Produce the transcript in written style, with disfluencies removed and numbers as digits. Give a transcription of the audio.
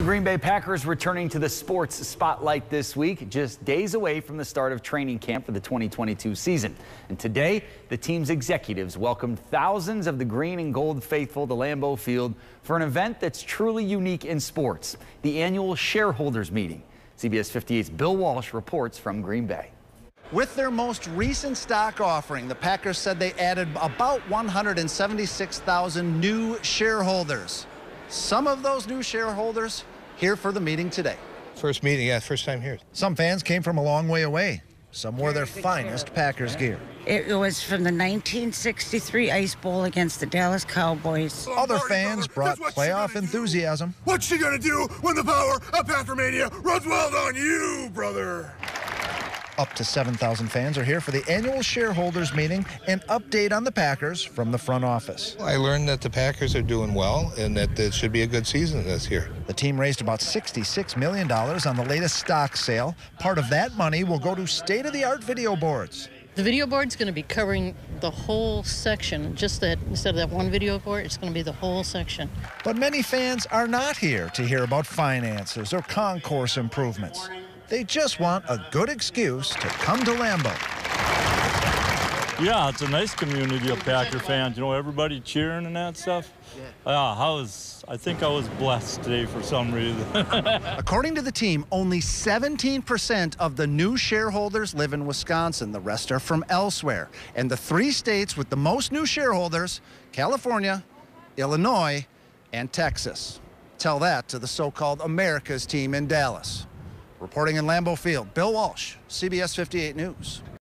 Green Bay Packers returning to the sports spotlight this week, just days away from the start of training camp for the 2022 season. And today, the team's executives welcomed thousands of the green and gold faithful to Lambeau Field for an event that's truly unique in sports, the annual shareholders meeting. CBS 58's Bill Walsh reports from Green Bay. With their most recent stock offering, the Packers said they added about 176,000 new shareholders. Some of those new shareholders here for the meeting today. First meeting, yeah, first time here. Some fans came from a long way away. Some wore their finest Packers gear. It was from the 1963 Ice Bowl against the Dallas Cowboys. Other fans brought playoff enthusiasm. What's she gonna do when the power of Packermania runs wild on you, brother? Up to 7,000 fans are here for the annual shareholders meeting, an update on the Packers from the front office. I learned that the Packers are doing well and that it should be a good season this year. The team raised about $66 million on the latest stock sale. Part of that money will go to state-of-the-art video boards. The video board's going to be covering the whole section, just that instead of that one video board, it's going to be the whole section. But many fans are not here to hear about finances or concourse improvements. They just want a good excuse to come to Lambeau. Yeah, it's a nice community of Packer fans. You know, everybody cheering and that stuff. I think I was blessed today for some reason. According to the team, only 17% of the new shareholders live in Wisconsin. The rest are from elsewhere. And the three states with the most new shareholders, California, Illinois, and Texas. Tell that to the so-called America's team in Dallas. Reporting in Lambeau Field, Bill Walsh, CBS 58 News.